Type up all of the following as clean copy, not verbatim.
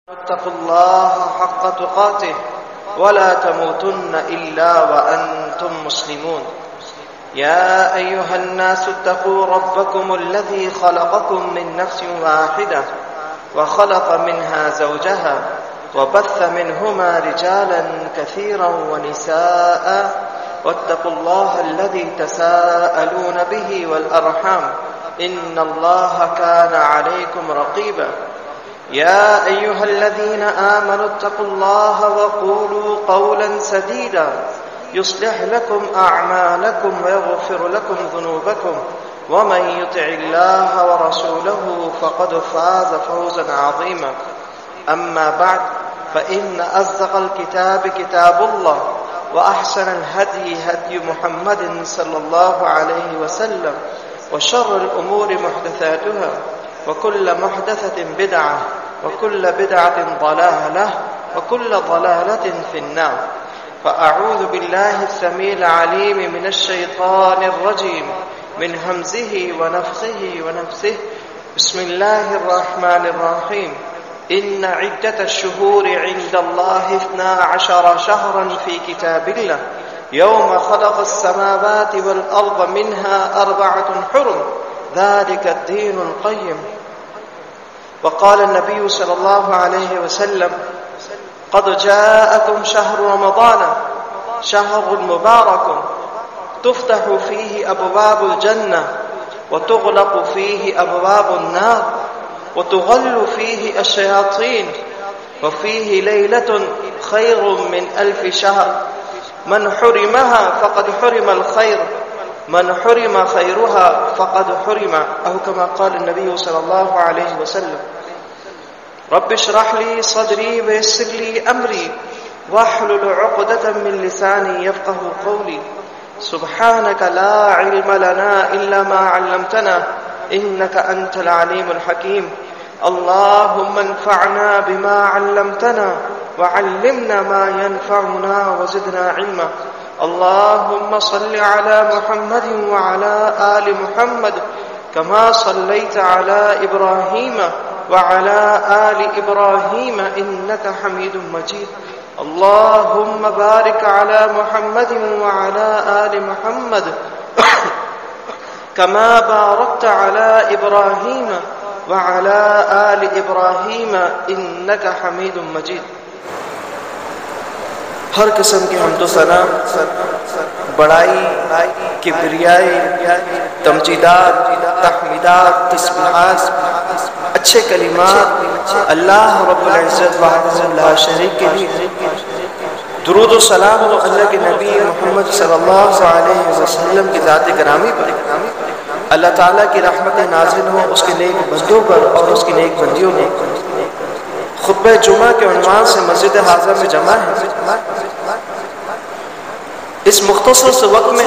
اتقوا الله حق تقاته ولا تموتن إلا وأنتم مسلمون. يا أيها الناس اتقوا ربكم الذي خلقكم من نفس واحدة وخلق منها زوجها وبث منهما رجالا كثيرا ونساء واتقوا الله الذي تساءلون به والأرحام إن الله كان عليكم رقيبا. يا أيها الذين آمنوا اتقوا الله وقولوا قولا سديدا يصلح لكم أعمالكم ويغفر لكم ذنوبكم ومن يطع الله ورسوله فقد فاز فوزا عظيما. أما بعد فإن أصدق الكتاب كتاب الله وأحسن الهدي هدي محمد صلى الله عليه وسلم وشر الأمور محدثاتها وكل محدثة بدعة وكل بدعة ضلالة وكل ضلالة في النار. فأعوذ بالله السميع العليم من الشيطان الرجيم من همزه ونفخه ونفسه. بسم الله الرحمن الرحيم. إن عدة الشهور عند الله 12 شهرا في كتاب الله يوم خلق السماوات والأرض منها 4 حرم ذلك الدين القيم. وقال النبي صلى الله عليه وسلم قد جاءكم شهر رمضان شهر مبارك تفتح فيه أبواب الجنة وتغلق فيه أبواب النار وتغل فيه الشياطين وفيه ليلة خير من 1000 شهر من حرمها فقد حرم الخير من حرم خيرها فقد حرم أو كما قال النبي صلى الله عليه وسلم. رب اشرح لي صدري ويسر لي أمري واحلل عقدة من لساني يفقه قولي. سبحانك لا علم لنا إلا ما علمتنا إنك أنت العليم الحكيم. اللهم انفعنا بما علمتنا وعلمنا ما ينفعنا وزدنا علما. اللهم صل على محمد وعلى آل محمد كما صليت على إبراهيم وعلى آل إبراهيم إنك حميد مجيد. اللهم بارك على محمد وعلى آل محمد كما باركت على إبراهيم وعلى آل إبراهيم إنك حميد مجيد. ہر قسم کی حمد و ثنا، بڑائی، کبریائی، تمجیدات، تحمیدات، تسبیحات، اچھے کلمات اللہ رب العزت وحدہ لا شریک کے لیے درود و سلام ہو اللہ کے نبی محمد صلی اللہ علیہ وسلم کی ذات گرامی پر. اللہ تعالیٰ کی رحمت نازل ہو اس کے نیک بندوں پر اور اس کی نیک بندیوں پر. خطبہ جمعہ کے عنوان سے مسجد حاضرہ میں جمع ہے. اس مختصر سے وقت میں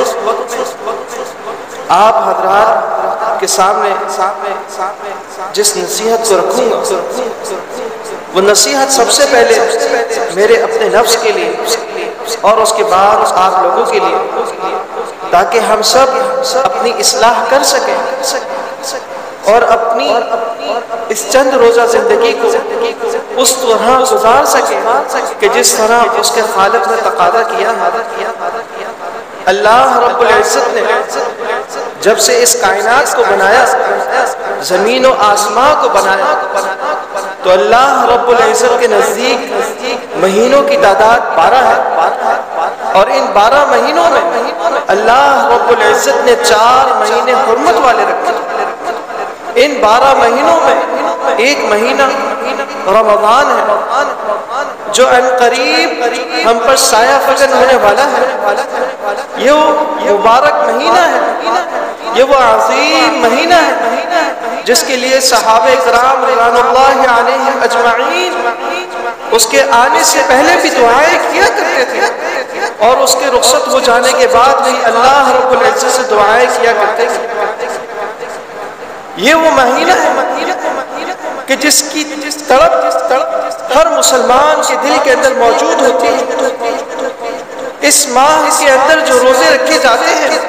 آپ حضرات کے سامنے جس نصیحت کو رکھوں گا وہ نصیحت سب سے پہلے میرے اپنے نفس کے لیے اور اس کے بعد آپ لوگوں کے لیے، تاکہ ہم سب اپنی اصلاح کر سکیں اور اپنی اس چند روزہ زندگی کو اس طرح گزار سکیں کہ جس طرح اس کے خالق نے تقاضا کیا ہے. اللہ رب العزت نے جب سے اس کائنات کو بنایا، زمین و آسمان کو بنایا، تو اللہ رب العزت کے نزدیک مہینوں کی تعداد 12 ہے، اور ان 12 مہینوں میں اللہ رب العزت نے 4 مہینے حرمت والے رکھے. ان 12 مہینوں میں ایک مہینہ رمضان ہے جو ان قریب ہم پر سایہ فکن ہونے والا ہے. یہ وہ مبارک مہینہ ہے، یہ وہ عظیم مہینہ ہے جس کے لیے صحابہ کرام رضوان اللہ علیہم اجمعین اس کے آنے سے پہلے بھی دعائیں کیا کرتے تھے، اور اس کے رخصت ہو جانے کے بعد بھی اللہ رب العزت سے دعائیں کیا کرتے تھے. یہ وہ مہینہ ہے کہ جس کی طرف ہر مسلمان کے دل کے اندر موجود ہوتی ہے. اس ماہ کے اندر جو روزے رکھے جاتے ہیں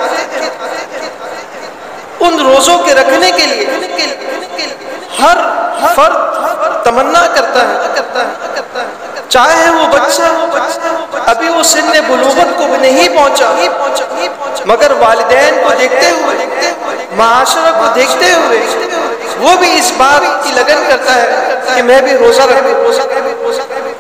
ان روزوں کے رکھنے کے لیے ہر فرد تمنا کرتا ہے چاہے وہ بچہ ابھی وہ سن بلوغت کو بھی نہیں پہنچا، مگر والدین کو دیکھتے ہوئے، معاشرہ کو دیکھتے ہوئے وہ بھی اس بات کی لگن کرتا ہے کہ میں بھی روزہ رکھوں۔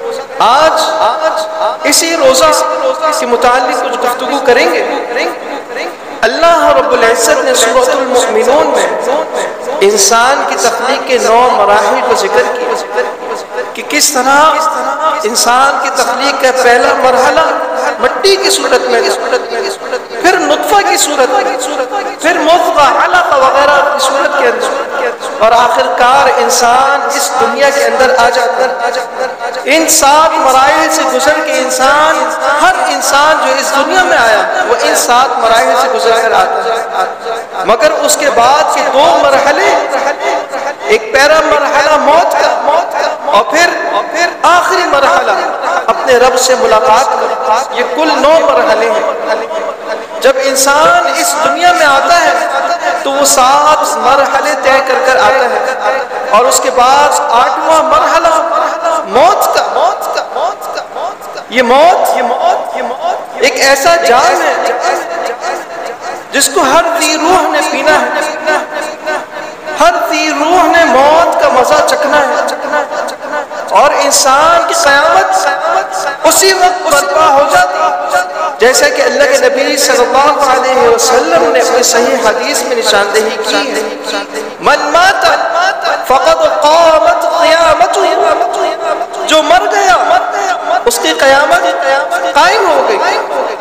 آج اسی روزہ کے متعلق کچھ گفتگو کریں گے۔ اللہ رب العزت نے سورۃ المؤمنون میں انسان کی تخلیق کے 9 مراحل کو ذکر کیا کہ کس طرح انسان کی تخلیق کا پہلا مرحلہ مٹی کی صورت میں، پھر نطفہ کی صورت میں، پھر مضغہ، علقہ وغیرہ کی صورت کے اندر، اور آخر کار انسان اس دنیا کے اندر آ جاتا ہے۔ ان 7 مراحل سے گزر کے ہر انسان جو اس دنیا میں آیا وہ ان 7 مراحل سے گزر کر آتا ہے، مگر اس کے بعد کے 2 مرحلے، ایک پہلا مرحلہ موت کا، اور پھر آخری مرحلہ اپنے رب سے ملاقات کا، یہ کل 9 مرحلے ہیں۔ جب انسان اس دنیا میں آتا ہے تو وہ 7 مرحلے طے کر کر آتا ہے، اور اس کے بعد 8واں مرحلہ موت کا۔ یہ موت ایک ایسا جام ہے جس کو ہر ذی روح نے پینا ہے، ہر ذی روح نے موت کا مزہ چکھنا ہے، اور انسان کی قیامت اسی وقت برپا ہو جاتی جیسا کہ اللہ کے نبی صلی اللہ علیہ وسلم نے اپنی صحیح حدیث میں نشاندہی کی ہے، من مات فقد قامت قیامته، جو مر گیا اس کی قیامت قائم ہو گئی۔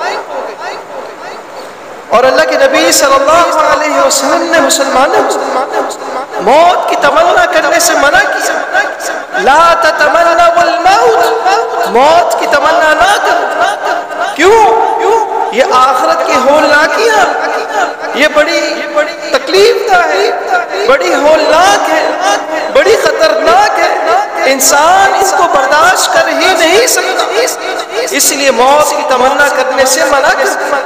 اور اللہ کے نبی صلی اللہ علیہ وسلم نے مسلمانوں کو موت کی تمنا کرنے سے منع کیا، لا تتمنوا الموت، موت کی تمنا نہ کرو۔ کیوں؟ یہ آخرت کی ہولناکیاں، یہ بڑی تکلیف دہ ہے، بڑی ہولناک ہے، بڑی خطرناک ہے، انسان اس کو برداشت کر ہی نہیں سکتا، اس لیے موت کی تمنا کرنے سے منع کرتا۔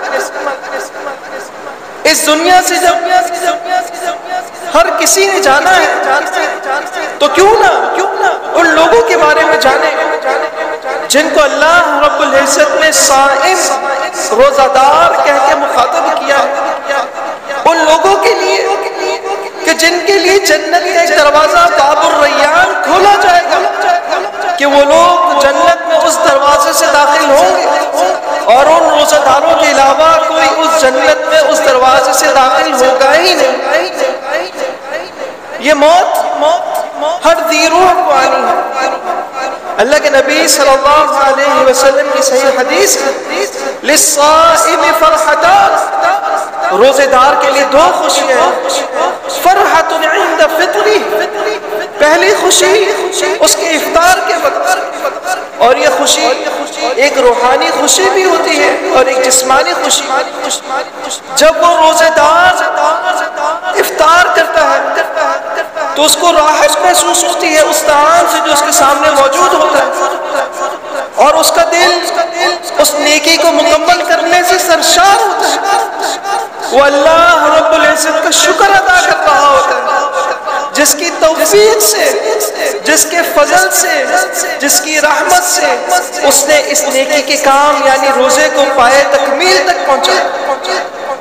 اس دنیا سے جب ہر کسی نے جانا ہے تو کیوں نہ ان لوگوں کے بارے میں جانے جن کو اللہ رب العزت نے صائم، روزہ دار کہہ کے مخاطب کیا ہے، ان لوگوں کے لیے کہ جن کے لیے جنت کا ایک دروازہ باب الریان کھولا جائے گا، کہ وہ لوگ جنت میں اس دروازے سے داخل ہوں گے، اور ان روزہ داروں کے علاوہ کوئی اس جنت میں اس دروازے سے داخل ہوگا ہی نہیں۔ یہ موت ہر ذی روح کو آنی ہے۔ اللہ کے نبی صلی اللہ علیہ وسلم کی صحیح حدیث، للصائم فرحتان، روزے دار کے لیے 2 خوشیاں ہیں، فرحت عند فطری، پہلی خوشی اس کے افطار کے وقت، اور یہ خوشی ایک روحانی خوشی بھی ہوتی ہے اور ایک جسمانی خوشی۔ جب وہ روزے دار افطار کرتا ہے تو اس کو راحت محسوس ہوتی ہے اس طعام سے جو اس کے سامنے موجود ہوتا ہے، اور اس کا دل اس نیکی کو مکمل کرنے سے سرشار ہوتا ہے، وہ اللہ رب العزت کا شکر ادا کر رہا ہوتا ہے، جس کی توفیق سے، جس کے فضل سے، جس کی رحمت سے اس نے اس نیکی کے کام یعنی روزے کو پائے تکمیل تک پہنچا۔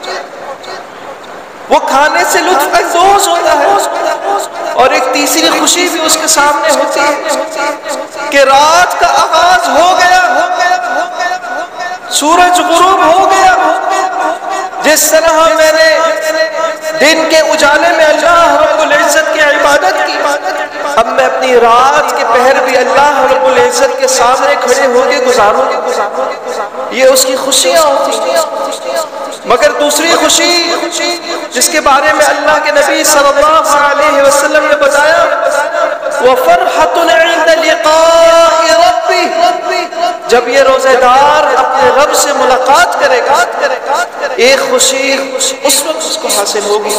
وہ کھانے سے لطف اندوز ہوتا ہے، اور ایک تیسری خوشی بھی اس کے سامنے ہوتی ہے کہ رات کا آغاز ہو گیا، سورج غروب ہو گیا، جس طرح میں نے دن کے اجالے میں اللہ رب العزت کی عبادت کی، اب میں اپنی رات کے پہر بھی اللہ رب العزت کے سامنے کھڑے ہو کے گزاروں، یہ اس کی خوشیاں ہوتی ہیں۔ مگر دوسری خوشی جس کے بارے میں اللہ کے نبی صلی اللہ علیہ وسلم نے بتایا، وَفَرْحَةٌ عِنْدَ لِقَاءِ رَبِّهِ، جب یہ روزے دار اپنے رب سے ملاقات کرے گا، ایک خوشی اس وقت اس کو حاصل ہوگی۔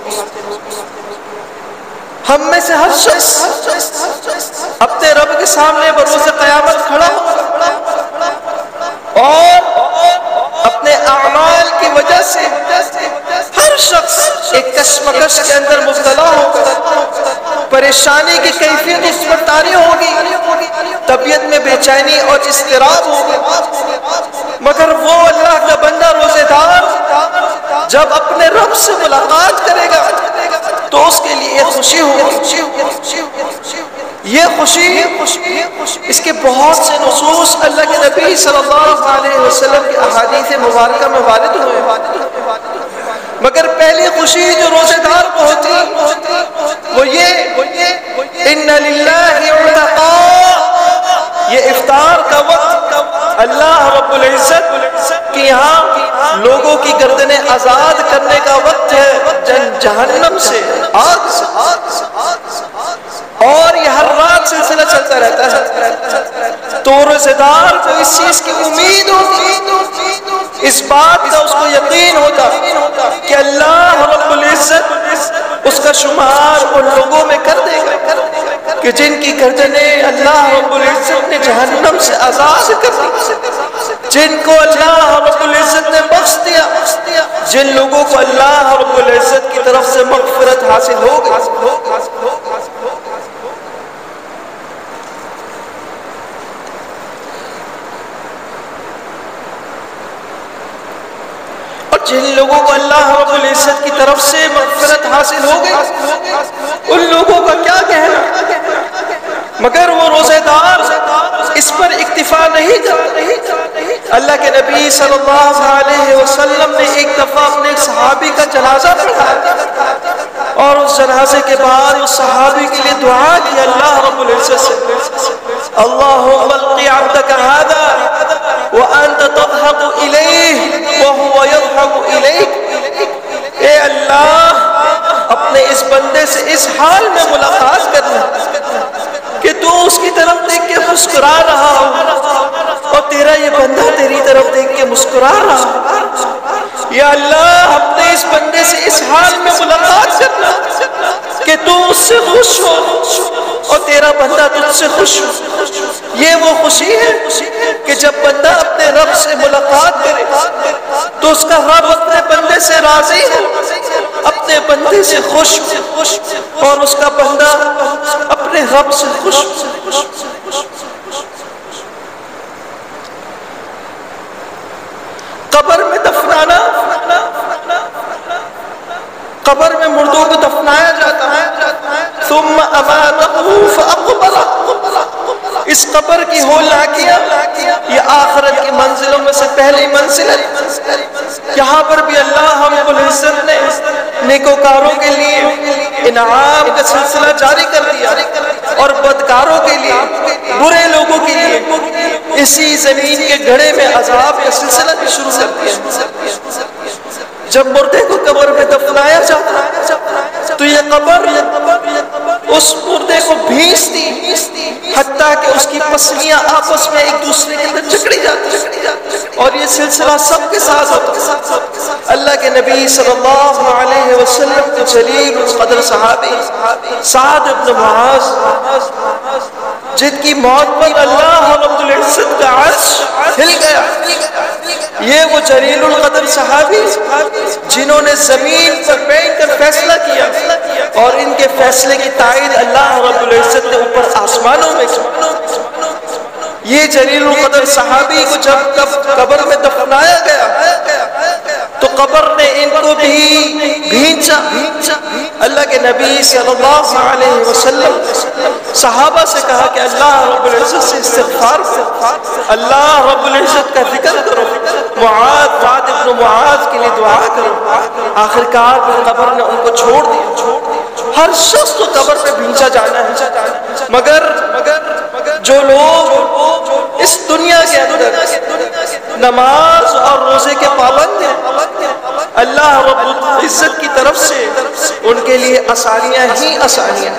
ہم میں سے ہر شخص اپنے رب کے سامنے بروز قیامت کھڑا ہوگا، اور اپنے اعمال کی وجہ سے ہر شخص ایک کشمکش کے اندر مبتلا ہوگا، پریشانی کی کیفیت اس پر طاری ہوگی، طبیعت میں بے چینی اور اضطراب ہوگا، مگر وہ اللہ کا بندہ روزے دار جب اپنے رب سے ملاقات کرے گا تو اس کے لیے خوشی ہوگی۔ یہ خوشی، اس کے بہت سے نصوص اللہ کے نبی صلی اللہ علیہ وسلم کی احادیث مبارکہ میں وارد ہوئے، مگر پہلی خوشی جو روزے دار کو ہوتی وہ یہ ان للہ عتقاء، یہ افطار کا وقت اللہ رب العزت کے یہاں لوگوں کی گردنیں آزاد کرنے کا وقت ہے جہنم سے، آگ سے، اور یہ ہر رات سلسلہ چلتا رہتا ہے۔ تو روزے دار کو اس چیز کی امید ہوتی، اس بات کا اس کو یقین ہوتا کہ اللہ رب العزت اس کا شمار ان لوگوں میں کر دے گا کہ جن کی گردنیں اللہ رب العزت نے جہنم سے آزاد کر دی، جن کو اللہ رب العزت نے بخش دیا، جن لوگوں کو اللہ رب العزت کی طرف سے مغفرت حاصل ہو گئی۔ جن لوگوں کو اللہ رب العزت کی طرف سے مغفرت حاصل ہو گئی ان لوگوں کا کیا کہنا، مگر وہ روزے دار اس پر اکتفا نہیں کرتے۔ اللہ کے نبی صلی اللہ علیہ وسلم نے ایک دفعہ اپنے ایک صحابی کا جنازہ پڑھایا اور اس جنازے کے بعد اس صحابی کے لیے دعا کی اللہ رب العزت سے، اللہم القی عبدک ھذا وانت تضحک الیہ وہو یضحک الیک، اے اللہ اپنے اس بندے سے اس حال میں ملاقات کرنا کہ تو اس کی طرف دیکھ کے مسکرا رہا ہو اور تیرا یہ بندہ تیری طرف دیکھ کے مسکرا رہا ہو، یا اللہ اپنے اس بندے سے اس حال میں ملاقات کرنا کہ تو اس سے خوش ہو اور تیرا بندہ تجھ سے خوش ہو۔ یہ وہ خوشی ہے کہ جب بندہ اپنے رب سے ملاقات کرے تو اس کا رب اپنے بندے سے راضی ہو، اپنے بندے سے خوش ہو اور اس کا بندہ اپنے رب سے خوش ہو۔ قبر میں دفنانا، قبر میں مردوں کو دفنایا جاتا ہے، ثم اماتہ فاقبرہ، اس قبر کی ہولناکیاں یہ آخرت کی منزلوں میں سے پہلی منزل ہے۔ یہاں پر بھی اللہ رب العزت نے نیکوکاروں کے لیے انعام کا سلسلہ جاری کر دیا اور بدکاروں کے لیے، برے لوگوں کے لیے اسی زمین کے گڑھے میں عذاب کا سلسلہ بھی شروع کر دیا۔ جب مردے کو قبر میں دفنایا جاتا تو یہ قبر اس مردے کو بھینچتی حتیٰ کہ اس کی پسلیاں آپس میں ایک دوسرے کے اندر جکڑی جاتی، اور یہ سلسلہ سب کے ساتھ ہوتا۔ اللہ کے نبی صلی اللہ علیہ وسلم کے جلیل القدر صحابی سعد بن معاذ، جن کی موت پر اللہ رب العزت کا عرش ہل گیا، یہ وہ جلیل القدر صحابی جنہوں نے زمین پر بیٹھ کر فیصلہ کیا اور ان کے فیصلے کی تائید اللہ رب العزت نے اوپر آسمانوں میں کی۔ یہ جلیل القدر صحابی کو جب قبر میں دفنایا گیا تو قبر نے ان کو بھی بھینچا۔ اللہ کے نبی صلی اللہ علیہ وسلم صحابہ سے کہا کہ اللہ رب العزت سے استغفار کرو، اللہ رب العزت کا ذکر کرو، سعد ابن معاذ کے لیے دعا کرو۔ آخرکار قبر نے ان کو چھوڑ دیا۔ ہر شخص کو قبر میں بھینچا جانا ہے، مگر جو لوگ اس دنیا کے اندر نماز اور روزے کے پابند ہیں، اللہ رب العزت کی طرف سے ان کے لیے آسانیاں ہی آسانیاں۔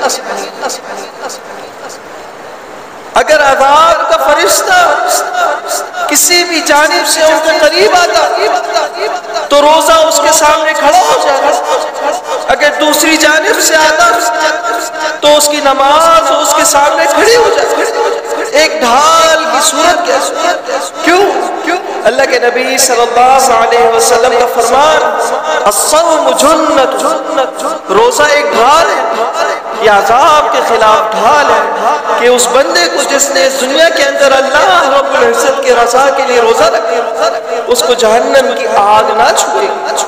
اگر عذاب کا فرشتہ کسی بھی جانب سے ان کے قریب آتا تو روزہ اس کے سامنے کھڑا ہو جاتا، اگر دوسری جانب سے آتا تو اس کی نماز اس کے سامنے کھڑی ہو جاتی۔ ایک ڈھال کی صورت کیا؟ کیوں؟ اللہ کے نبی صلی اللہ علیہ وسلم کا فرمان الصوم جنت، روزہ ایک ڈھال ہے، یہ عذاب کے خلاف ڈھال ہے کہ اس بندے کو جس نے اس دنیا کے اندر اللہ رب العزت کے رضا کے لیے روزہ رکھا اس کو جہنم کی آگ نہ چھوئے۔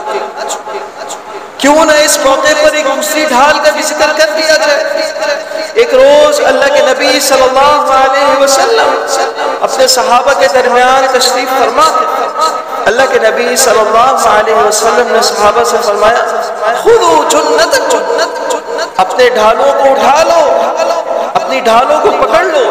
کیوں نہ اس موقع پر ایک دوسری ڈھال کا بھی ذکر کر دیا جائے۔ ایک روز اللہ کے نبی صلی اللہ علیہ وسلم اپنے صحابہ کے درمیان تشریف فرما تھے۔ اللہ کے نبی صلی اللہ علیہ وسلم نے صحابہ سے فرمایا خذوا جنتکم، اپنے ڈھالوں کو اٹھا لو، اپنی ڈھالوں کو پکڑ لو۔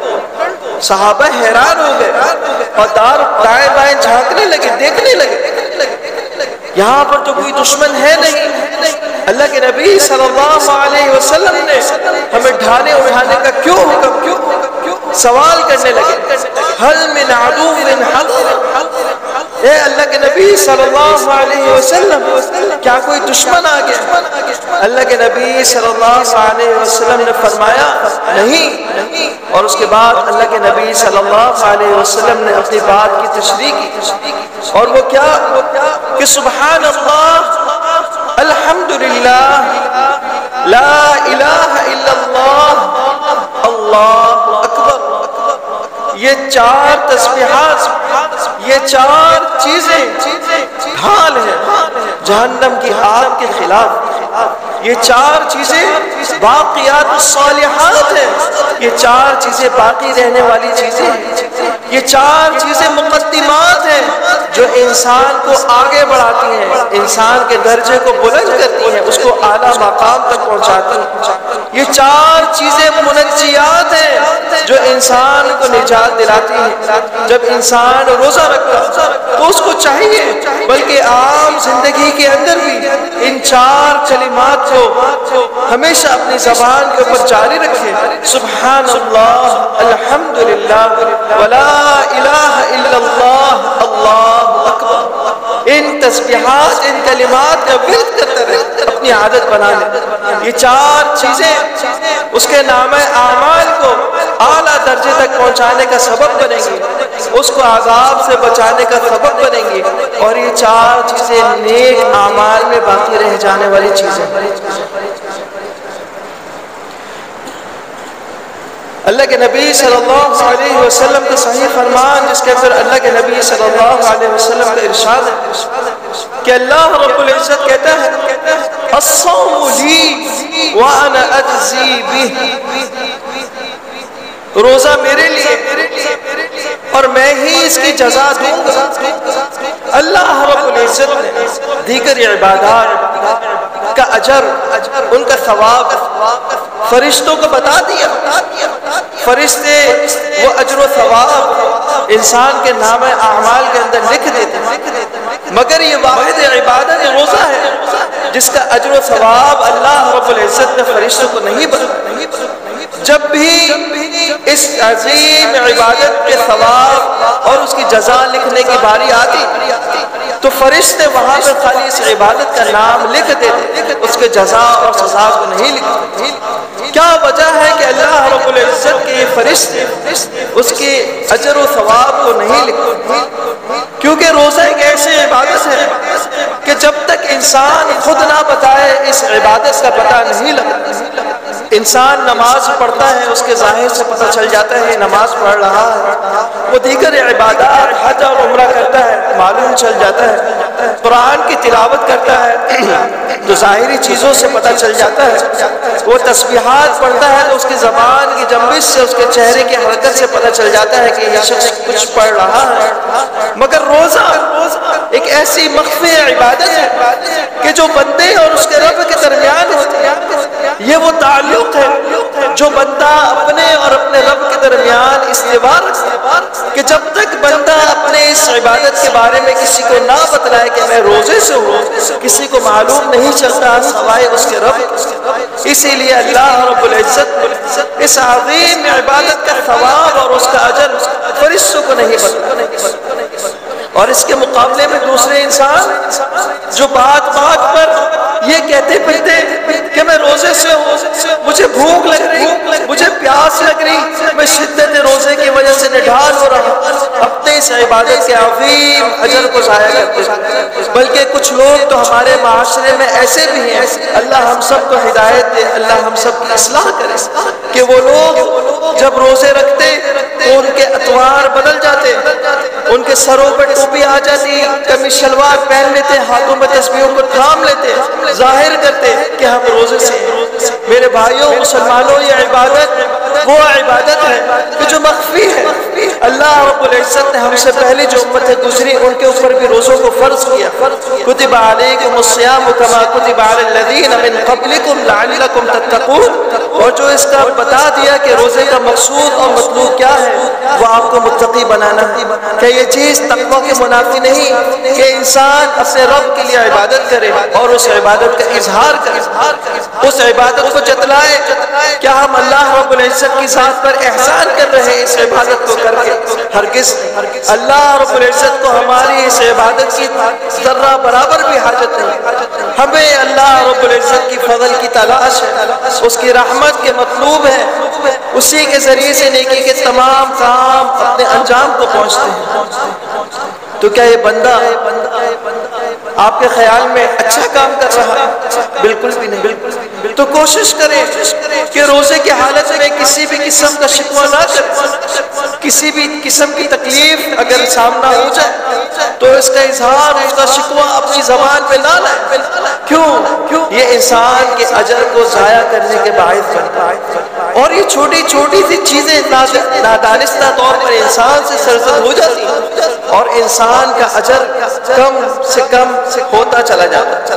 صحابہ حیران ہو گئے اور دائیں بائیں جھانکنے لگے، دیکھنے لگے یہاں پر تو کوئی دشمن ہے نہیں۔ اللہ کے نبی صلی اللہ علیہ وسلم نے ہمیں ڈھالے اٹھانے کا کیوں حکم؟ سوال کرنے لگے حل من عدو من حضر، اے اللہ کے نبی صلی اللہ علیہ وسلم کیا کوئی دشمن آ گیا؟ اللہ کے نبی صلی اللہ علیہ وسلم نے فرمایا نہیں، اور اس کے بعد اللہ کے نبی صلی اللہ علیہ وسلم نے اپنی بات کی تشریح کی، اور وہ کیا کہ سبحان اللہ، الحمدللہ، لا الہ الا اللہ، اللہ اکبر۔ یہ چار تسبیحات، یہ چار چیزیں ڈھال ہیں جہنم کی آگ کے خلاف۔ یہ چار چیزیں باقیات الصالحات ہیں، یہ چار چیزیں باقی رہنے والی چیزیں ہیں، یہ چار چیزیں مقدمات ہیں جو انسان کو آگے بڑھاتی ہیں، انسان کے درجے کو بلند کرتی ہیں، اس کو اعلیٰ مقام تک پہنچاتی ہیں۔ یہ چار چیزیں منجیات ہیں جو انسان کو نجات دلاتی ہیں۔ جب انسان روزہ رکھتا تو اس کو چاہیے بلکہ عام زندگی کے اندر بھی ان چار کلمات کو ہمیشہ اپنی زبان کے اوپر جاری رکھے، سبحان اللہ، الحمدللہ، ولا الہ الا اللہ، اللہ اکبر۔ ان تسبیحات، ان کلمات کا ورد کرتے رہے، اپنی عادت بنا لیں۔ یہ چار چیزیں اس کے نام اعمال کو اعلیٰ درجے تک پہنچانے کا سبب بنیں گی، اس کو عذاب سے بچانے کا سبب بنیں گی، اور یہ چار چیزیں نیک اعمال میں باقی رہ جانے والی چیزیں۔ اللہ کے نبی صلی اللہ علیہ وسلم کا صحیح فرمان جس کے اندر اللہ کے نبی صلی اللہ علیہ وسلم کا ارشاد ہے کہ اللہ رب العزت کہتا ہے الصوم لی وانا اجزی بہ، روزہ میرے لیے اور میں ہی اس کی جزا دوں گا۔ اللہ رب العزت نے دیگر عبادات کا اجر، ان کا ثواب فرشتوں کو بتا دیا۔ فرشتے وہ اجر و ثواب انسان کے نام اعمال کے اندر لکھ دیتے ہیں، مگر یہ واحد عبادت روزہ ہے جس کا اجر و ثواب اللہ رب العزت نے فرشتوں کو نہیں بتایا۔ جب بھی اس عظیم عبادت کے ثواب اور اس کی جزا لکھنے کی باری آتی تو فرشتے وہاں پر خالی اس عبادت کا نام لکھ دیتے، اس کے جزا اور سزا کو نہیں لکھتے۔ کیا وجہ ہے کہ اللہ رب العزت کے یہ فرشتے اس کے اجر و ثواب کو نہیں لکھتے؟ کیونکہ روزہ ایک ایسی عبادت ہے کہ جب تک انسان خود نہ بتائے اس عبادت کا پتہ نہیں لگتا۔ انسان نماز پڑھتا ہے، اس کے ظاہر سے پتہ چل جاتا ہے نماز پڑھ رہا ہے، وہ دیگر عبادات حج اور عمرہ کرتا ہے، معلوم چل جاتا ہے، قرآن کی تلاوت کرتا ہے تو ظاہری چیزوں سے پتہ چل جاتا ہے، وہ تسبیحات پڑھتا ہے تو اس کی زبان کی جنبش سے، اس کے چہرے کی حرکت سے پتہ چل جاتا ہے کہ یہ شخص کچھ پڑھ رہا ہے۔ مگر روزہ ایک ایسی مخفی عبادت ہے کہ جو بندے اور اس کے رب کے درمیان ہوتی ہے۔ یہ وہ تعلق ہے جو بندہ اپنے اور اپنے رب کے درمیان استوار کہ جب تک بندہ اپنے اس عبادت کے بارے میں کسی کو نہ بتلائے کہ میں روزے سے ہوں، کسی کو معلوم نہیں چلتا سوائے اس کے رب۔ اسی لیے اللہ رب العزت اس عظیم عبادت کا ثواب اور اس کا اجر فرشتوں کو نہیں بتلاتا، اور اس کے مقابلے میں دوسرے انسان جو بات بات پر یہ کہتے پھرتے کہ میں روزے سے ہوں، مجھے بھوک لگ رہی، مجھے پیاس لگ رہی، میں شدت روزے حال ہو رہا اپنے اس عبادت کے عظیم اجر کو ضائع کرتے، بلکہ کچھ لوگ تو ہمارے معاشرے میں ایسے بھی ہیں، اللہ ہم سب کو ہدایت دے، اللہ ہم سب کی اصلاح کرے، کہ وہ لوگ جب روزے رکھتے تو ان کے اطوار بدل جاتے، ان کے سروں پر ٹوپی آ جاتی، کمی شلوار پہن لیتے، ہاتھوں میں تسبیحوں کو تھام لیتے، ظاہر کرتے کہ ہم روزے سے ہیں۔ میرے بھائیوں مسلمانوں، یہ عبادت وہ عبادت ہے کہ جو مخفی ہے۔ اللہ رب العزت نے ہم سے پہلی جو امتیں گزری ان کے اوپر بھی روزوں کو فرض کیا، کتب علیکم الصیام کما کتب علی الذین من قبلکم لعلکم تتقون، اور جو اس کا بتا دیا کہ روزے کا مقصود اور مطلوب کیا ہے، وہ آپ کو متقی بنانا ہے۔ کہ یہ چیز تقوی کے منافی نہیں کہ انسان اپنے رب کے لیے عبادت کرے اور اس عبادت کا اظہار کرے، اس عبادت کو جتلائے۔ کیا ہم اللہ رب العزت کی ذات پر احسان کر رہے ہیں اس عبادت کو کر کے؟ ہرگز۔ اللہ رب العزت کو ہماری اس عبادت کی ذرہ برابر بھی حاجت نہیں۔ ہمیں اللہ رب العزت کی فضل کی تلاش ہے، اس کی رحمت کے مطلوب ہے، اسی کے ذریعے سے نیکی کے تمام کام اپنے انجام کو پہنچتے ہیں۔ تو کیا یہ بندہ آپ کے خیال میں اچھا کام کر رہا ہے؟ بالکل بھی نہیں۔ تو کوشش کریں کہ روزے کی حالت میں کسی بھی قسم کا شکوہ نہ کریں، کسی بھی قسم کی تکلیف اگر سامنا ہو جائے تو اس کا اظہار، اس کا شکوہ اپنی زبان پہ نہ لائیں۔ کیوں؟ یہ انسان کے اجر کو ضائع کرنے کے باعث بنتا ہے، اور یہ چھوٹی چھوٹی سی چیزیں نادانستہ طور پر انسان سے سرزد ہو جاتی ہیں اور انسان کا اجر کم سے کم ہوتا چلا جاتا۔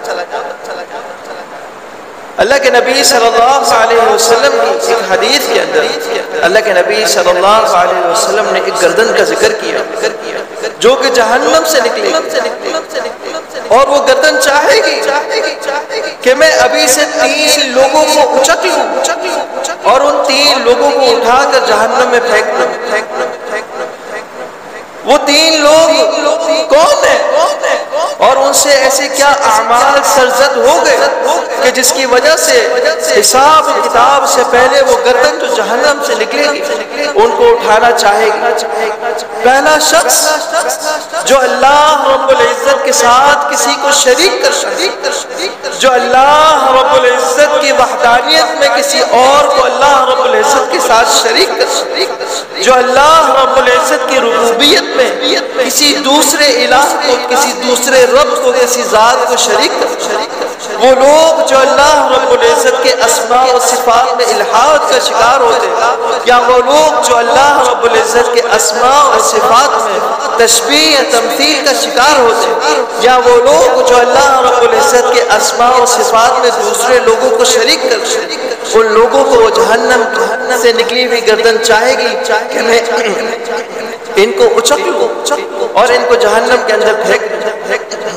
اللہ کے نبی صلی اللہ علیہ وسلم کی ایک حدیث کے اندر اللہ کے نبی صلی اللہ علیہ وسلم نے ایک گردن کا ذکر کیا جو کہ جہنم سے نکلے گی، اور وہ گردن چاہے گی کہ میں ابھی سے 3 لوگوں کو اچک لوں اور ان 3 لوگوں کو اٹھا کر جہنم میں پھینک دوں۔ وہ 3 لوگ کون ہیں اور ان سے ایسے کیا اعمال سرزد ہو گئے کہ جس کی وجہ سے حساب کتاب سے پہلے وہ گردن جو جہنم سے نکلے گی ان کو اٹھانا چاہے گی۔ پہلا شخص جو اللہ رب العزت کے ساتھ کسی کو شریک کر سکے، جو اللہ رب العزت کی وحدانیت میں کسی اور کو اللہ رب العزت کے ساتھ شریک کر سکے، جو اللہ رب العزت کی ربوبیت میں کسی دوسرے الہ کو، کسی دوسرے رب کو، کسی ذات کو شریک کرتے ہیں۔ وہ لوگ جو اللہ رب العزت کے اسماء و صفات میں الحاد کا شکار ہوتے ہیں، یا وہ لوگ جو اللہ رب العزت کے اسماء و صفات میں تشبیہ یا تمثیل کا شکار ہوتے ہیں، یا وہ لوگ جو اللہ رب العزت کے اسماء و صفات میں دوسرے لوگوں کو شریک کرتے ہیں، ان لوگوں کو وہ جہنم سے نکلی ہوئی گردن چاہے گی کہ میں ان کو اچک لوں اور ان کو جہنم کے اندر پھینک دوں۔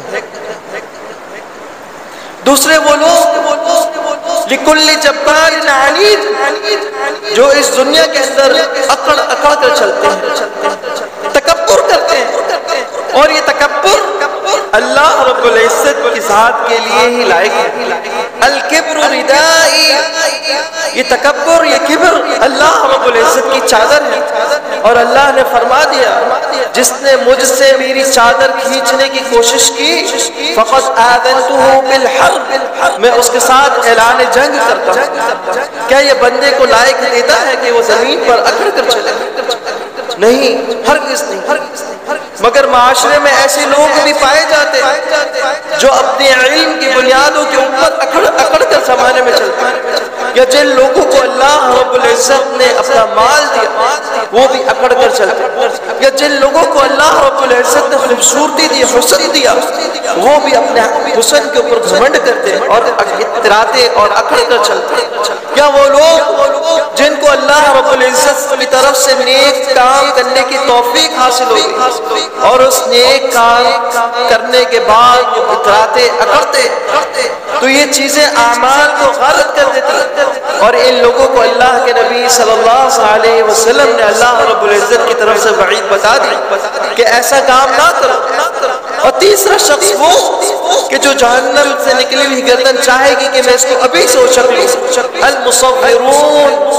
دوسرے وہ لوگ لکل جبار عنید جو اس دنیا کے اندر اکڑ اکڑ کر چلتے ہیں، تکبر کرتے ہیں، اور یہ تکبر اللہ رب العزت کی ذات کے لیے ہی لائق ہے۔ الکبر ردائی، یہ تکبر، یہ کبر اللہ رب العزت کی چادر ہے، اور اللہ نے فرما دیا جس نے مجھ سے میری چادر کھینچنے کی کوشش کی فقط آذنتہ بالحرب، میں اس کے ساتھ اعلان جنگ کرتا ہوں۔ کیا یہ بندے کو لائق دیتا ہے کہ وہ زمین پر اکڑ کر چلے؟ نہیں، ہرگز نہیں۔ مگر معاشرے میں ایسے لوگ بھی پائے جاتے ہیں جو اپنے علم کی بنیادوں کے اوپر اکڑ کر زمانے میں چلتے ہیں، یا جن لوگوں کو اللہ رب العزت نے اپنا مال دیا وہ بھی اکڑ کر چلتے ہیں، یا جن لوگوں کو اللہ رب العزت نے خوبصورتی دی، حسن دیا، وہ بھی اپنے حسن کے اوپر گھمنڈ کرتے ہیں اور اتراتے اور اکڑ کر چلتے ہیں، یا وہ لوگ جن کو اللہ رب العزت کی طرف سے نیک کام کرنے کی توفیق حاصل ہوگی اور اس نیک کام کرنے کے بعد وہ اتراتے اکڑتے، تو یہ چیزیں اعمال کو غلط کر دیتی ہیں، اور ان لوگوں کو اللہ کے نبی صلی اللہ علیہ وسلم نے اللہ رب العزت کی طرف سے وعید بتا دی کہ ایسا کام نہ کرو۔ اور تیسرا شخص وہ کہ جو جہنم سے نکلی ہوئی گردن چاہے گی کہ میں اس کو ابھی سے اچک لوں۔ المصورون،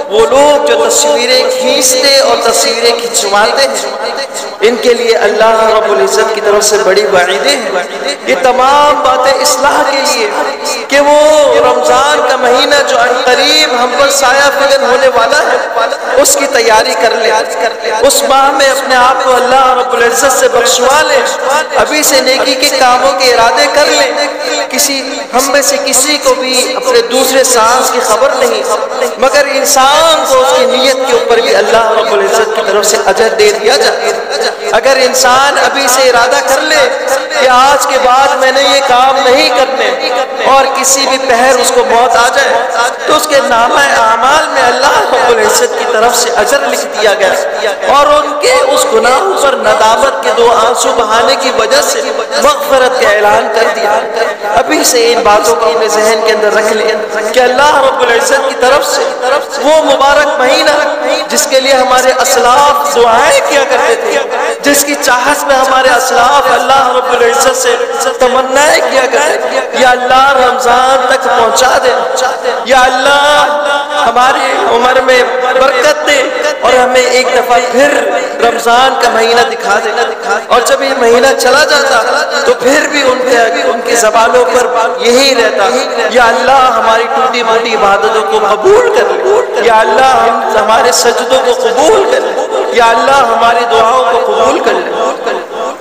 وہ لوگ جو تصویریں کھینچتے اور تصویریں کھنچواتے ہیں، ان کے لیے اللہ رب العزت کی طرف سے بڑی وعیدیں ہیں۔ یہ تمام باتیں اصلاح کے لیے کہ وہ رمضان کا مہینہ جو قریب ہم پر سایہ فگن ہونے والا ہے، اس کی تیاری کر لیں، اس ماہ میں اپنے آپ کو اللہ رب العزت سے بخشوا لیں، ابھی سے نیکی کے کاموں کے ارادے کر لیں۔ ہم میں سے کسی کو بھی اپنے دوسرے سانس کی خبر نہیں، مگر انسان کو اس کی نیت کے اوپر بھی اللہ رب العزت کی طرف سے اجر دے دیا جائے۔ اگر انسان ابھی سے ارادہ کر لے کہ آج کے بعد میں نے یہ کام نہیں کرنے، اور کسی بھی پہر اس کو موت آ جائے، تو اس کے نامہ اعمال میں اللہ رب العزت کی طرف سے اجر لکھ دیا گیا، اور ان کے اس گناہ پر ندامت کے 2 آنسو بہانے کی وجہ سے مغفرت کا اعلان کر دیا۔ ابھی سے ان باتوں کو اپنے ذہن کے اندر رکھ لیں کہ اللہ رب العزت کی طرف سے وہ مبارک مہینہ جس کے لیے ہمارے اسلاف دعائیں کیا کرتے تھے، جس کی چاہت میں ہمارے اسلاف اللہ رب العزت سے تمنائیں کیا کرتے تھے، یا اللہ رمضان تک پہنچا دے، یا اللہ ہماری عمر میں برکت دے اور ہمیں ایک دفعہ پھر رمضان کا مہینہ دکھا دے۔ اور جب یہ مہینہ چلا جاتا تو پھر بھی ان کے زبانوں پر یہی رہتا، یا اللہ ہماری ٹوٹی پھوٹی عبادتوں کو قبول کر لے، یا اللہ ہمارے سجدوں کو قبول کر لے، یا اللہ ہماری دعاؤں کو قبول کر لے۔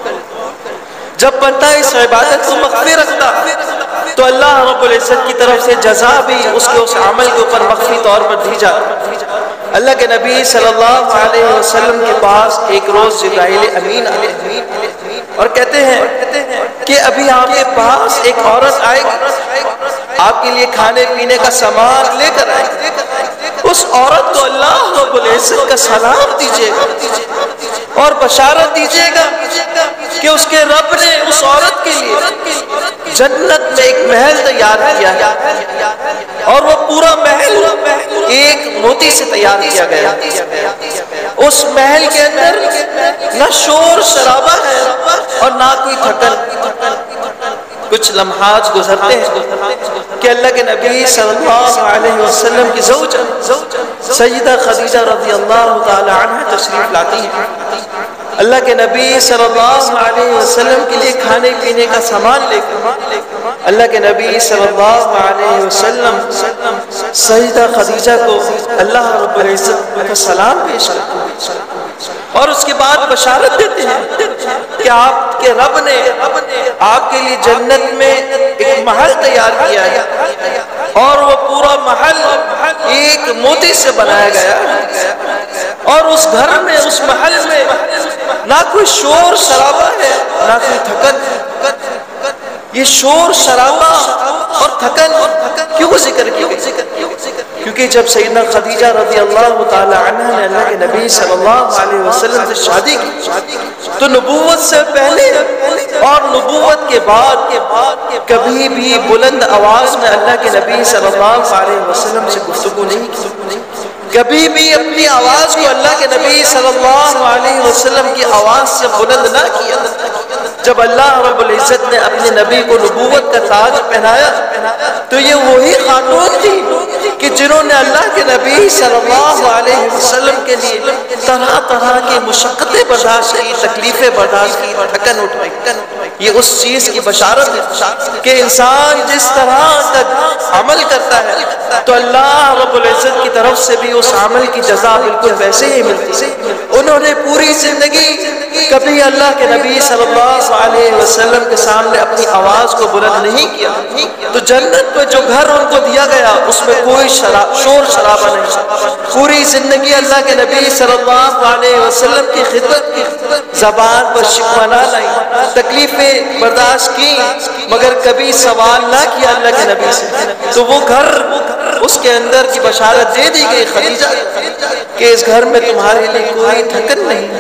جب بندہ اس عبادت کو مخفی رکھتا تو اللہ رب العزت کی طرف سے جزا بھی اس کے اس عمل کے اوپر مخفی طور پر دی جاتی۔ اللہ کے نبی صلی اللہ علیہ وسلم کے پاس ایک روز جبرائیل امین آئے اور کہتے ہیں کہ ابھی آپ کے پاس ایک عورت آئے گی، آپ کے لیے کھانے پینے کا سامان لے کر آئے گی، اس عورت کو اللہ رب العزت کا سلام دیجیے گا اور بشارت دیجیے گا کہ اس کے رب نے اس عورت کے لیے جنت میں ایک محل تیار کیا ہے، اور وہ پورا محل ایک موتی سے تیار کیا گیا۔ اس محل کے اندر نہ شور شرابہ ہے اور نہ کوئی تھکن۔ کچھ لمحات گزرتے ہیں کہ اللہ کے نبی صلی اللہ علیہ وسلم کی زوجہ سیدہ خدیجہ رضی اللہ تعالی عنہ تشریف لاتی ہیں۔ اللہ کے نبی صلی اللہ علیہ وسلم کے لیے کھانے پینے کا سامان لے کر اللہ کے نبی صلی اللہ علیہ وسلم سیدہ خدیجہ کو اللہ رب العزت کا سلام پیش کرتے ہیں، اور اس کے بعد بشارت دیتے ہیں کہ آپ کے رب نے آپ کے لیے جنت میں ایک محل تیار کیا ہے، اور وہ پورا محل ایک موتی سے بنایا گیا ہے، اور اس گھر میں اس محل میں نہ کوئی شور شرابہ ہے نہ کوئی تھکن۔ یہ شور شرابہ اور تھکن کیوں ذکر کیا؟ کیونکہ جب سیدنا خدیجہ رضی اللہ تعالی عنہ نے اللہ کے نبی صلی اللہ علیہ وسلم سے شادی کی تو نبوت سے پہلے اور نبوت کے بعد کبھی بھی بلند آواز میں اللہ کے نبی صلی اللہ علیہ وسلم سے گفتگو نہیں کی، کبھی بھی اپنی آواز کو اللہ کے نبی صلی اللہ علیہ وسلم کی آواز سے بلند نہ کیا۔ جب اللہ رب العزت نے اپنے نبی کو نبوت کا تاج پہنایا تو یہ وہی خاتون تھی کہ جنہوں نے اللہ کے نبی صلی اللہ علیہ وسلم کے لیے طرح طرح کی مشقتیں برداشت کی، تکلیفیں برداشت کی، تھکن اٹھائی۔ یہ اس چیز کی بشارت ہے کہ انسان جس طرح کا عمل کرتا ہے تو اللہ رب العزت کی طرف سے بھی اس عمل کی جزا بالکل ویسے ہی ملتی ہے۔ انہوں نے پوری زندگی کبھی اللہ کے نبی صلی اللہ علیہ وسلم کے سامنے اپنی آواز کو بلند نہیں کیا، تو جنت میں جو گھر ان کو دیا گیا اس میں کوئی شور شرابہ نہیں۔ پوری زندگی اللہ کے نبی صلی اللہ علیہ وسلم کی خدمت کی، زبان پر شکوہ نہ لائی، تکلیفیں برداشت کی، مگر کبھی سوال نہ کیا اللہ کے نبی سے۔ تو وہ گھر اس کے اندر کی بشارت دے دی گئی خدیجہ کہ اس گھر میں تمہارے لیے کوئی تھکن نہیں۔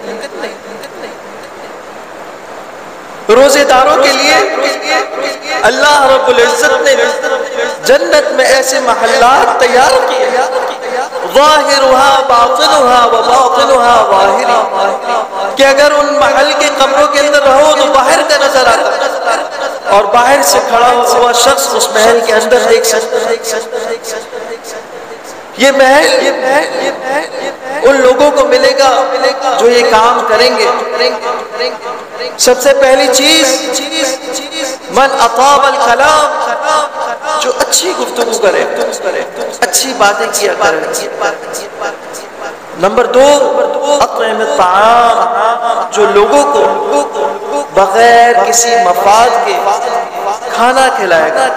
روزے داروں کے لیے اللہ رب العزت نے جنت میں ایسے محلات تیار کیے ظاہرها باطنها وباطنها ظاہر، کہ اگر ان محل کے کمروں کے اندر رہو تو باہر کا نظر آتا، اور باہر سے کھڑا ہوا شخص اس محل کے اندر دیکھ سکتا ہے۔ یہ محل ان لوگوں کو ملے گا جو یہ کام کریں گے۔ سب سے پہلی چیز من اطاب الکلام، جو اچھی گفتگو کرے، اچھی باتیں کیا کرے۔ نمبر 2 اطعم الطعام، جو لوگوں کو بغیر کسی مفاد کے کھانا کھلائے گا۔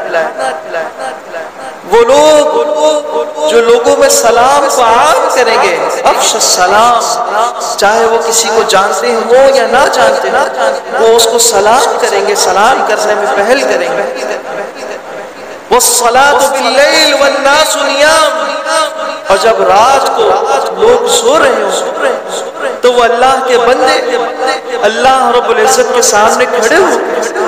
وہ لوگ جو لوگوں میں سلام کو عام کریں گے، افش السلام، چاہے وہ کسی کو جانتے ہوں یا نہ جانتے ہوں، وہ اس کو سلام کریں گے، سلام کرنے میں پہل کریں گے۔ والصلاة باللیل والناس نیام، اور جب رات کو لوگ سو رہے ہوں تو وہ اللہ کے بندے اللہ رب العزت کے سامنے کھڑے ہو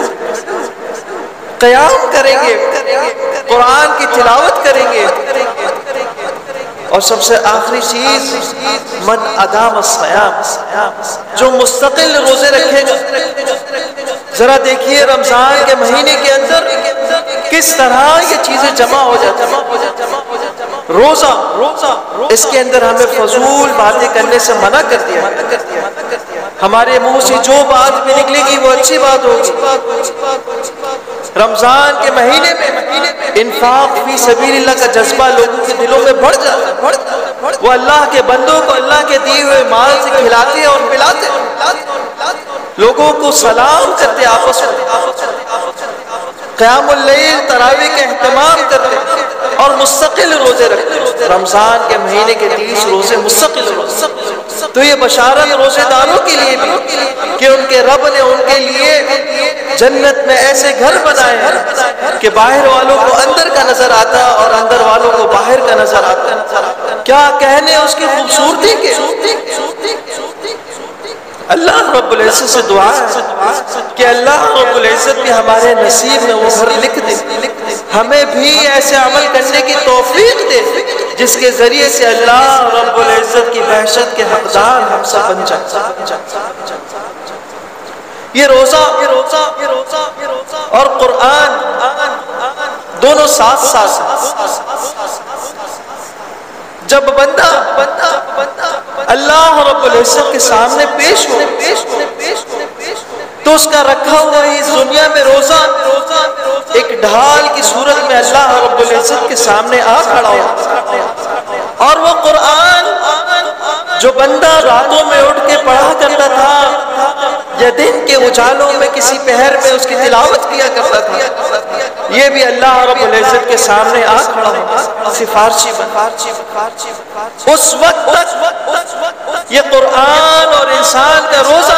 قیام کریں گے، قرآن کی تلاوت کریں گے۔ اور سب سے آخری چیز من ادام الصیام، جو مستقل روزے رکھے گا۔ ذرا دیکھیے رمضان کے مہینے کے اندر کس طرح یہ چیزیں جمع ہو جاتی ہیں۔ روزہ اس کے اندر ہمیں فضول باتیں کرنے سے منع کر دیا، ہمارے منہ سے جو بات بھی نکلے گی وہ اچھی بات ہوگی۔ رمضان کے مہینے میں انفاق فی سبیل اللہ کا جذبہ لوگوں کے دلوں میں بڑھ جاتا ہے، وہ اللہ کے بندوں کو اللہ کے دیے ہوئے مال سے کھلاتے اور پلاتے، لوگوں کو سلام کرتے، آپس میں قیام اللیل تراویح کا اہتمام کرتے اور مستقل روزے رکھتے۔ رمضان کے مہینے کے 30 روزے مستقل روزے، تو یہ بشارت روزے داروں کے لیے بھی کہ ان کے رب نے ان کے لیے جنت میں ایسے گھر بنائے ہیں کہ باہر والوں کو اندر کا نظر آتا اور اندر والوں کو باہر کا نظر آتا۔ کیا کہنے اس کی خوبصورتی کے۔ اللہ رب العزت سے دعا ہے کہ اللہ رب العزت بھی ہمارے نصیب میں وہ گھر لکھ دے، ہمیں بھی ایسے عمل کرنے کی توفیق دے جس کے ذریعے سے اللہ رب العزت کی بحشت کے حقدار ہم سب بن جائیں۔ یہ روزہ اور قرآن دونوں ساتھ ساتھ ہیں۔ جب بندہ اللہ رب العزت کے سامنے پیش ہو تو اس کا رکھا ہوا اس دنیا میں روزہ ایک ڈھال کی صورت میں اللہ رب العزت کے سامنے آ کھڑا ہو، اور وہ قرآن جو بندہ راتوں میں اٹھ کے پڑھا کرتا تھا یا دن کے اجالوں میں کسی پہر میں اس کی تلاوت کیا کرتا تھا، یہ بھی اللہ رب العزت کے سامنے آ کھڑا ہو سفارشی بن۔ اس وقت تک یہ قرآن اور انسان کا روزہ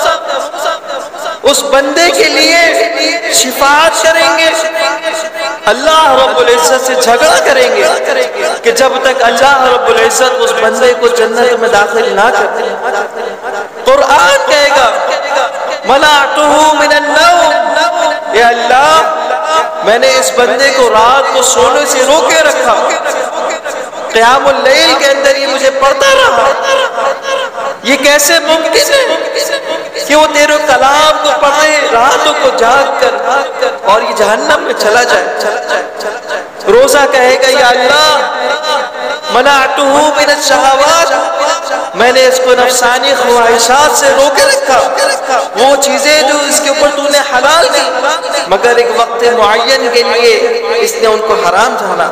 اس بندے کے لیے شفاعت کریں گے، اللہ رب العزت سے جھگڑا کریں گے کہ جب تک اللہ رب العزت اس بندے کو جنت میں داخل نہ کرتے۔ قرآن کہے گا منعتہ من النوم، اے اللہ میں نے اس بندے کو رات کو سونے سے روکے رکھا، قیام اللیل کے اندر یہ مجھے پڑھتا رہا۔ یہ کیسے ممکن ہے کہ وہ تیرے کلام کو پڑھے راتوں کو جاگ کر اور یہ جہنم میں چلا جائے؟ روزہ کہے گا یا اللہ منعتہ من الشہوات، میں نے اس کو نفسانی خواہشات سے روکے رکھا، وہ چیزیں جو اس کے اوپر تو نے حلال کی مگر ایک وقت معین کے لیے اس نے ان کو حرام جانا،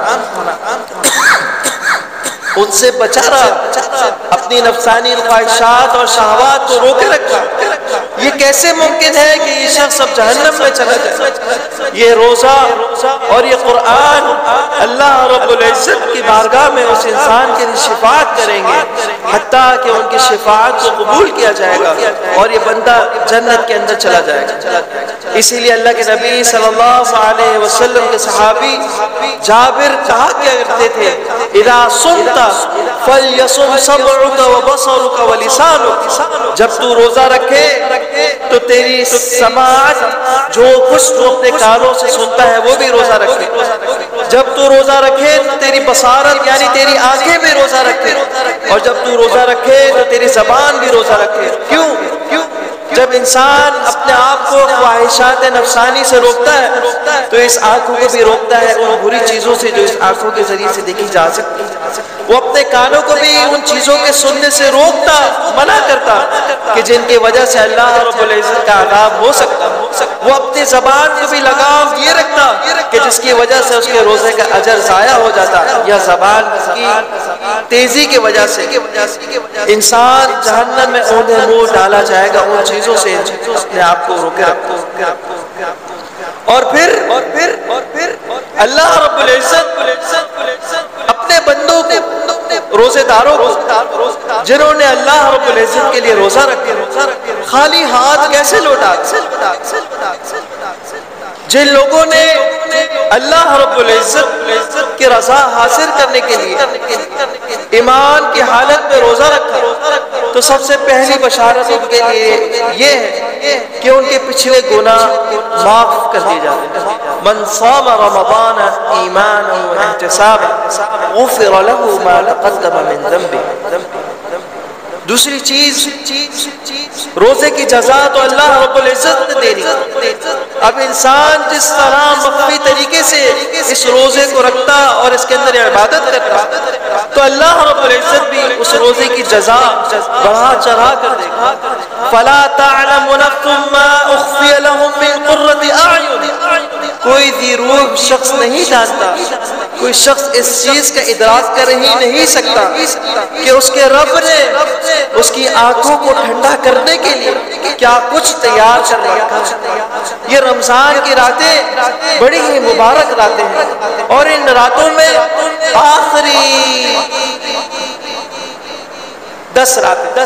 ان سے بچا رہا، اپنی نفسانی خواہشات اور شہوات کو روکے رکھا۔ یہ کیسے ممکن ہے کہ یہ شخص اب جہنم میں چلا جائے؟ یہ روزہ اور یہ قرآن اللہ رب العزت کی بارگاہ میں اس انسان کے لیے شفاعت کریں گے، حتیٰ کہ ان کی شفاعت کو قبول کیا جائے گا اور یہ بندہ جنت کے اندر چلا جائے گا۔ اسی لیے اللہ کے نبی صلی اللہ علیہ وسلم کے صحابی جابر کہا کیا کرتے تھے اذا صمت فلیصم سمعک وبصرک ولسانک، جب تو روزہ رکھے تو تیری سماعت جو کچھ تو اپنے کانوں سے سنتا ہے وہ بھی روزہ رکھے، جب تو روزہ رکھے تو تیری بصارت یعنی تیری آنکھیں بھی روزہ رکھے، اور جب تو روزہ رکھے تو تیری زبان بھی روزہ رکھے۔ کیوں؟ جب انسان اپنے آپ کو خواہشات نفسانی سے روکتا ہے تو اس آنکھوں کو بھی روکتا ہے ان بری چیزوں سے جو اس آنکھوں کے ذریعے سے دیکھی جا سکتی ہے۔ وہ اپنے کانوں کو بھی ان چیزوں کے سننے سے روکتا، منع کرتا کہ جن کی وجہ سے اللہ رب العزت کا عذاب ہو سکتا۔ وہ اپنی زبان کو بھی لگام یہ رکھتا کہ جس کی وجہ سے اس کے روزے کا اجر ضائع ہو جاتا، یا زبان کی تیزی کی وجہ سے انسان جہنم میں اوندے منہ ڈالا جائے گا۔ ان چیزوں سے اپنے آپ کو روکے رکھتا۔ اور پھر اللہ رب العزت اپنے بندوں کو، روزے داروں کو، جنہوں نے اللہ رب العزت کے لیے روزہ رکھا، خالی ہاتھ کیسے لوٹا؟ جن لوگوں نے اللہ رب العزت کی رضا حاصل کرنے کے لیے ایمان کی حالت میں روزہ رکھا، تو سب سے پہلی بشارت ان کے لیے یہ ہے کہ ان کے پچھلے گناہ معاف کر دیے جاتے ہیں۔ من صام رمضان ایمانا واحتسابا غفر له ما تقدم من ذنبه۔ دوسری چیز، روزے کی جزا تو اللہ رب العزت نے دینی۔ اب انسان جس طرح مخفی طریقے سے اس روزے کو رکھتا اور اس کے اندر عبادت کرتا، تو اللہ رب العزت بھی اس روزے کی جزا بڑھا چڑھا کر دے گا۔ فَلَا تَعْلَمُ نَفْسٌ مَّا أُخْفِيَ لَهُم مِّن قُرَّةِ أَعْيُنٍ۔ کوئی بھی روح شخص نہیں جانتا، کوئی شخص اس چیز کا ادراک کر ہی نہیں سکتا کہ اس کے رب نے اس کی آنکھوں کو ٹھنڈا کرنے کے لیے کیا کچھ تیار کر رکھا ہے۔ یہ رمضان کی راتیں بڑی ہی مبارک راتیں ہیں، اور ان راتوں میں آخری 10 راتیں،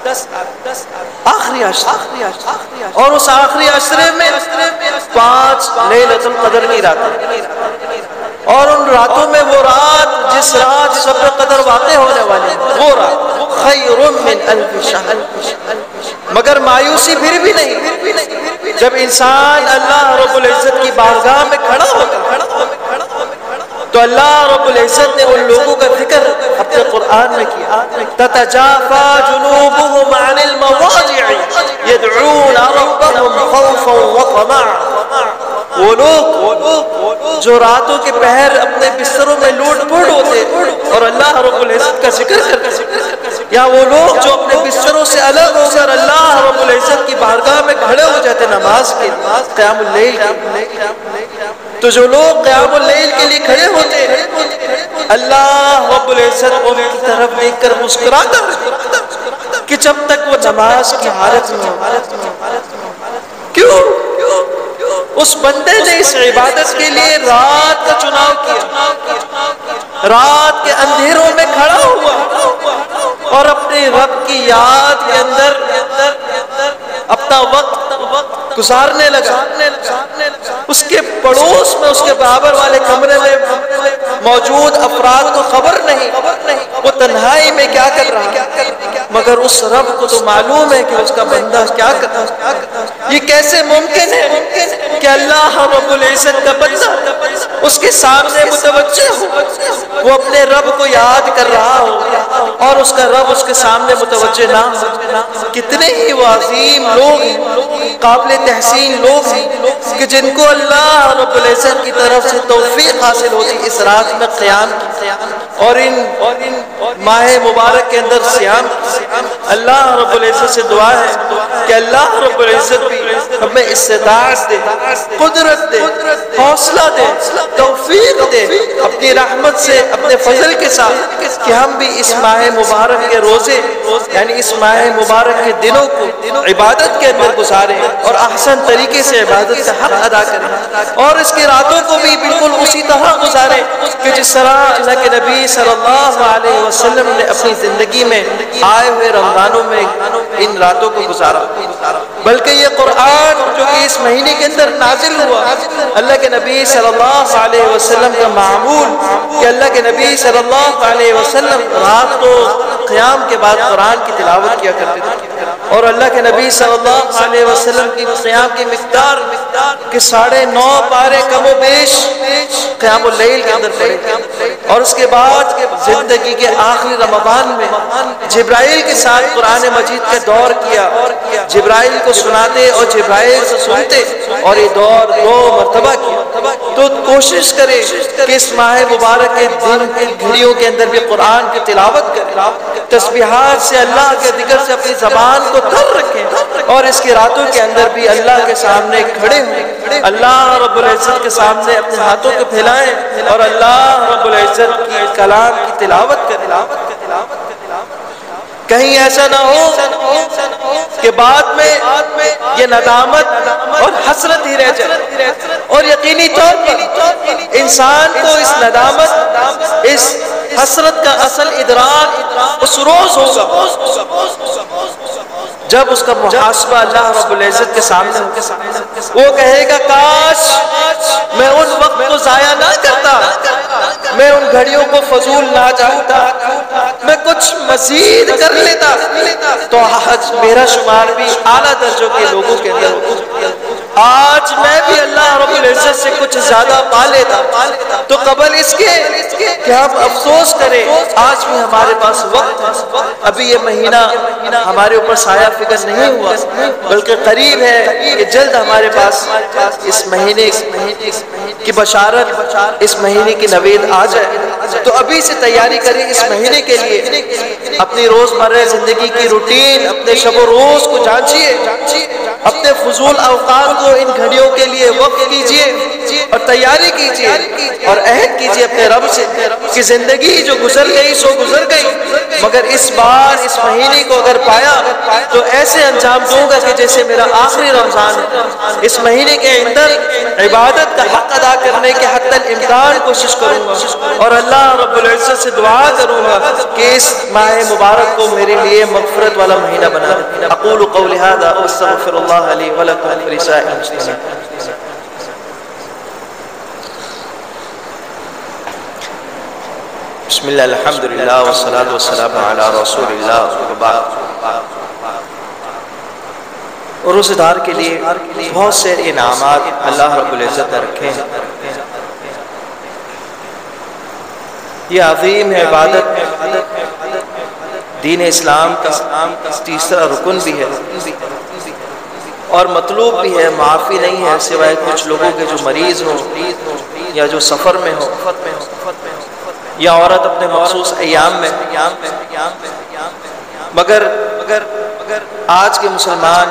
آخری عشرہ، اور اس آخری عشرے میں 5 لیلۃ القدر کی راتیں، اور ان راتوں میں وہ رات جس رات شب قدر واقع ہونے والے ہیں، وہ رات خیر من الف شہر۔ مگر مایوسی پھر بھی نہیں، جب انسان اللہ رب العزت کی بارگاہ میں کھڑا ہوتا تو اللہ رب العزت نے ان لوگوں کا ذکر اپنے قرآن میں کیا۔ تتجافى جنوبهم عن المضاجع يدعون ربهم خوفا وطمعا۔ وہ لوگ جو راتوں کے پہر اپنے بستروں میں لوٹ پوٹ ہوتے اور اللہ رب العزت کا ذکر کرتے، یا وہ لوگ جو اپنے بستروں سے الگ ہو کر اللہ رب العزت کی بارگاہ میں کھڑے ہو جاتے نماز کے قیام اللیل کے، تو جو لوگ قیام اللیل کے لیے کھڑے ہوتے اللہ رب العزت ان کی طرف دیکھ کر مسکراتا کہ جب تک وہ نماز کی حالت میں، کیوں اس بندے نے اس عبادت کے لیے رات کا چناؤ کیا، رات کے اندھیروں میں کھڑا ہوا اور اپنے رب کی یاد کے اندر اپنا وقت گزارنے لگا۔ اس کے پڑوس میں، اس کے برابر والے کمرے میں موجود افراد کو خبر نہیں وہ تنہائی میں کیا کر رہا، مگر اس رب کو تو معلوم ہے کہ اس کا بندہ کیا کر رہا۔ یہ کیسے ممکن ہے کہ اللہ رب العزت کا بندہ اس کے سامنے متوجہ ہو، وہ اپنے رب کو یاد کر رہا ہو اور اس کا رب اس کے سامنے متوجہ نہ ہو؟ کتنے ہی وہ عظیم لوگ ہیں، قابل تحسین لوگ ہیں کہ جن کو اللہ رب العزت کی طرف سے توفیق حاصل ہوتی اس رات میں قیام کی اور ان ماہ مبارک کے اندر سیام۔ اللہ رب العزت سے دعا ہے کہ اللہ رب العزت بھی ہمیں استطاعت دے، قدرت دے، حوصلہ دے، توفیق دے اپنی رحمت سے، اپنے فضل کے ساتھ، کہ ہم بھی اس ماہ مبارک کے روزے یعنی اس ماہ مبارک کے دنوں کو عبادت کے اندر گزاریں اور احسن طریقے سے عبادت کا حق ادا کریں، اور اس کی راتوں کو بھی بالکل اسی طرح گزاریں کہ جس طرح اللہ کے نبی صلی اللہ علیہ وسلم نے اپنی زندگی میں آئے ہوئے رمضانوں میں ان راتوں کو گزارا۔ بلکہ یہ قرآن جو کہ اس مہینے کے اندر نازل ہوا، اللہ کے نبی صلی اللہ علیہ وسلم کا معمول کہ اللہ کے نبی صلی اللہ علیہ وسلم رات کو قیام کے بعد قرآن کی تلاوت کیا کرتے تھے، اور اللہ کے نبی صلی اللہ علیہ وسلم کی قیام کی مقدار کہ 9.5 پارے کم و بیش قیام اللیل کے اندر پڑے تھے، اور اس کے بعد زندگی کے آخری رمضان میں جبرائیل کے ساتھ قرآن مجید کا دور کیا، جبرائیل کو سناتے اور جبرائیل سے سنتے، اور یہ دور 2 مرتبہ کیا۔ تو کوشش کرے کہ اس ماہ مبارک کے دن کی گھڑیوں کے اندر بھی قرآن کی تلاوت کرے، تسبیحات سے اللہ کے ذکر سے اپنی زبان کو تر رکھیں، اور اس کی راتوں کے اندر بھی اللہ کے سامنے کھڑے ہوں، اللہ رب العزت کے سامنے اپنے ہاتھوں کو پھیلائیں اور اللہ رب العزت کی کلام کی تلاوت کریں۔ کہیں ایسا نہ ہو کہ بعد میں یہ ندامت اور حسرت ہی رہ جائے، اور یقینی طور پر انسان کو اس ندامت، اس حسرت کا اصل ادراک اس روز ہوگا جب اس کا محاسبہ اللہ رب العزت کے سامنے ہوگا۔ وہ کہے گا کاش میں ان وقت کو ضائع نہ کرتا، میں ان گھڑیوں کو فضول نہ جاتا، میں کچھ مزید کر لیتا تو آج میرا شمار بھی اعلیٰ درجوں کے لوگوں کے اندر ہوتا، آج میں بھی اللہ رب العزت سے کچھ زیادہ پا لیتا۔ تو قبل اس کے کہ ہم افسوس کریں، آج بھی ہمارے پاس وقت ہے، ابھی یہ مہینہ ہمارے اوپر سایہ فکر نہیں ہوا، بلکہ قریب ہے کہ جلد ہمارے پاس اس مہینے کی بشارت، اس مہینے کی نوید آ جائے۔ تو ابھی سے تیاری کریں اس مہینے کے لیے، اپنی روزمرہ زندگی کی روٹین، اپنے شب و روز کو جانچیے، اپنے فضول اوقات کو ان گھڑیوں کے لیے وقف کیجئے اور تیاری کیجئے، اور عہد کیجئے اپنے رب سے کہ زندگی جو گزر گئی سو گزر گئی، مگر اس بار اس مہینے کو اگر پایا تو ایسے انجام دوں گا کہ جیسے میرا آخری رمضان ہے۔ اس مہینے کے اندر عبادت کا حق ادا کرنے کے حتی الامکان کوشش کروں گا، اور اللہ رب العزت سے دعا کروں گا کہ اس ماہ مبارک کو میرے لیے مغفرت والا مہینہ بنا دے۔ اقول قولی ھذا واستغفر اللہ لی ولکم ولسائر المسلمین۔ بسم اللہ الحمدللہ والصلاة والسلام علی رسول اللہ وبعد۔ اور روزہ دار کے لیے بہت سے انعامات اللہ رب العزت نے رکھے ہیں۔ یہ عظیم عبادت دین اسلام کا تیسرا رکن بھی ہے اور مطلوب بھی ہے، معافی نہیں ہے سوائے کچھ لوگوں کے جو مریض ہوں یا جو سفر میں ہو، یا عورت اپنے مخصوص ایام میں۔ مگر آج کے مسلمان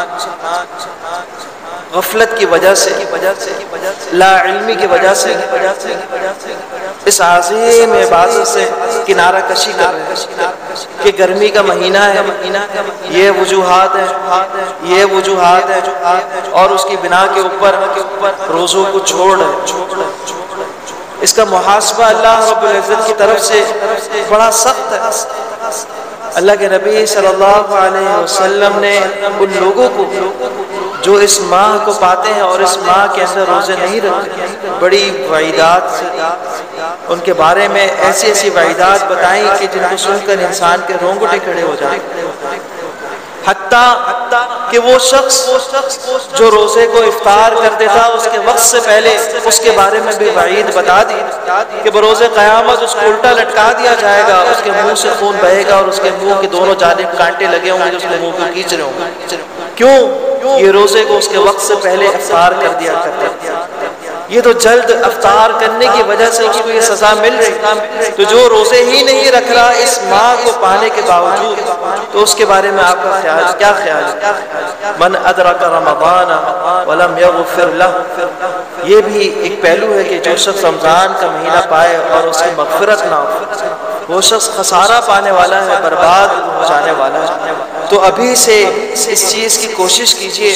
غفلت کی وجہ سے، لا علمی کی وجہ سے اس عظیم عبادت سے کنارہ کشی کر رہے ہیں کہ گرمی کا مہینہ ہے، یہ وجوہات ہیں، اور اس کی بنا کے اوپر روزوں کو چھوڑ رہے۔ اس کا محاسبہ اللہ رب العزت کی طرف سے بڑا سخت ہے۔ اللہ کے نبی صلی اللہ علیہ وسلم نے ان لوگوں کو جو اس ماہ کو پاتے ہیں اور اس ماہ کے اندر روزے نہیں رکھتے، بڑی وعیدات سے ان کے بارے میں ایسی وعیدات بتائیں کہ جن کو سن کر انسان کے رونگٹے کھڑے ہو جائیں۔ حتیٰ کہ وہ شخص جو روزے کو افطار کرتے تھا اس کے وقت سے پہلے اس کے بارے میں بھی وعید بتا دی کہ بروز قیامت اس کو الٹا لٹکا دیا جائے گا، اس کے منہ سے خون بہے گا اور اس کے منہ کے دونوں جانب کانٹے لگے ہوں گے جو اس کے منہ کو کھینچ رہے ہوں گے۔ کیوں؟ یہ روزے کو اس کے وقت سے پہلے افطار کر دیا کرتے تھے۔ یہ تو جلد افطار کرنے کی وجہ سے اس کو یہ سزا مل رہی، تو جو روزے ہی نہیں رکھ رہا اس ماہ کو پانے کے باوجود، تو اس کے بارے میں آپ کا کیا خیال ہے؟ من ادرک رمضان ولم یغفر لہ، یہ بھی ایک پہلو ہے کہ جو شخص رمضان کا مہینہ پائے اور اس کی مغفرت نہ ہو، وہ شخص خسارہ پانے والا ہے، برباد ہو جانے والا ہے۔ تو ابھی سے اس چیز کی کوشش کیجئے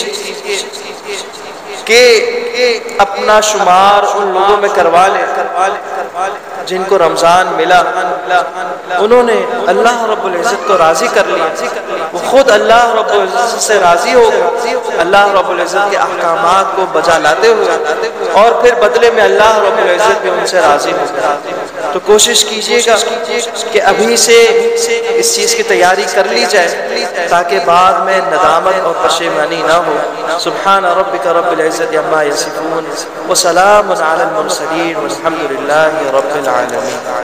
کہ اپنا شمار ان لوگوں میں کروا لیں جن کو رمضان ملا، انہوں نے اللہ رب العزت کو راضی کر لیا، وہ خود اللہ رب العزت سے راضی ہو گئے، اللہ رب العزت کے احکامات کو بجا لاتے ہوئے، اور پھر بدلے میں اللہ رب العزت بھی ان سے راضی ہو گئے۔ تو کوشش کیجئے گا کہ ابھی سے اس چیز کی تیاری کر لی جائے تاکہ بعد میں ندامت اور پشیمانی نہ ہو۔ سبحان ربک رب العزت عما یصفون وسلام علی المرسلین والحمد للہ رب العالمین۔